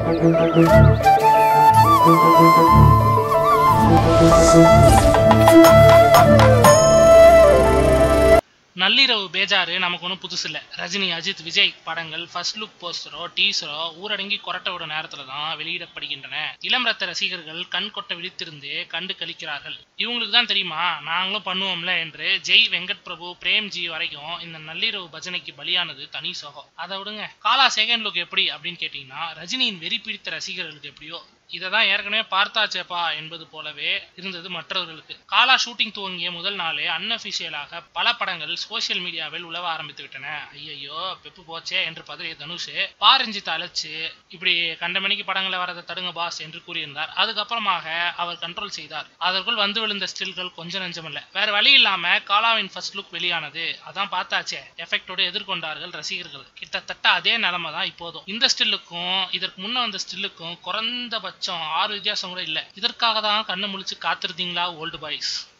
நள்ளிரவு பேஜாரு நமக்கு ஒன்றும் புதுசு இல்லை. ரஜினி, அஜித், விஜய் படங்கள் ஃபர்ஸ்ட் லுக் போஸ்டரோ டீசரோ ஊரடங்கி கொரட்டை விட நேரத்துல தான் வெளியிடப்படுகின்றன. இளம் ரத்த ரசிகர்கள் கண் கொட்ட விழித்திருந்து கண்டு கழிக்கிறார்கள். இவங்களுக்கு தான் தெரியுமா நாங்களும் பண்ணுவோம்ல என்று ஜெய், வெங்கட் பிரபு, பிரேம்ஜி வரைக்கும் இந்த நள்ளிரவு பஜனைக்கு பலியானது தனி சோகம். அதை விடுங்க. காலா செகண்ட் லுக் எப்படி அப்படின்னு கேட்டீங்கன்னா, ரஜினியின் வெறி பிடித்த ரசிகர்களுக்கு எப்படியோ இததான் ஏற்கனவே பார்த்தாச்சேப்பா என்பது போலவே இருந்தது மற்றவர்களுக்கு. காலா ஷூட்டிங் துவங்கிய முதல் நாளே அன்அபிஷியலாக பல படங்கள் சோசியல் மீடியாவில் உலவ ஆரம்பித்து விட்டன. ஐயோ பெப்பு போச்சே என்று பதறிய தனுஷ் பாரஞ்சித்தை அழைச்சு இப்படி கண்ட மணிக்கு படங்களை வரதை தடுங்க பாஸ் என்று கூறியிருந்தார். அதுக்கப்புறமாக அவர் கண்ட்ரோல் செய்தார். அதற்குள் வந்து விழுந்த ஸ்டில்கள் கொஞ்சம் நெஞ்சமில்ல. வேற வழி இல்லாம காலாவின் ஃபர்ஸ்ட் லுக் வெளியானது. அதான் பார்த்தாச்சே எஃபெக்டோடு எதிர்கொண்டார்கள் ரசிகர்கள். கிட்டத்தட்ட அதே நிலைமை தான் இப்போதும். இந்த ஸ்டில்லுக்கும் இதற்கு முன்ன வந்த ஸ்டில்லுக்கும் குறைந்தபட்சம் 6 வித்தியாசம் கூட இல்ல. இதற்காக தான் கண்ணை முழிச்சு காத்திருந்தீங்களா ஓல்டு பாய்ஸ்?